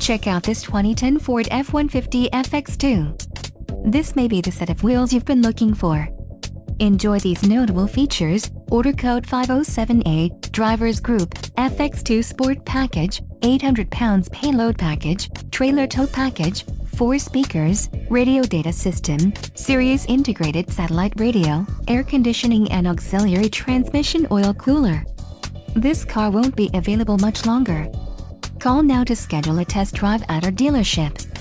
Check out this 2010 Ford F-150 FX2. This may be the set of wheels you've been looking for. Enjoy these notable features: order code 507A, driver's group, FX2 Sport Package, 800 pounds payload package, trailer tow package, 4 speakers, radio data system, Sirius integrated satellite radio, air conditioning and auxiliary transmission oil cooler. This car won't be available much longer. Call now to schedule a test drive at our dealership.